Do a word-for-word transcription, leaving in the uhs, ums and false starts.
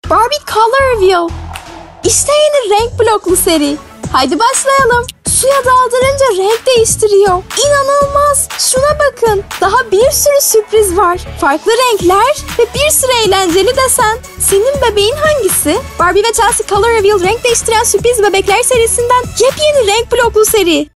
Barbie Color Reveal. İşte yeni renk bloklu seri. Haydi başlayalım. Suya daldırınca renk değiştiriyor. İnanılmaz. Şuna bakın. Daha bir sürü sürpriz var. Farklı renkler ve bir sürü eğlenceli desen. Senin bebeğin hangisi? Barbie ve Chelsea Color Reveal renk değiştiren sürpriz bebekler serisinden yepyeni renk bloklu seri.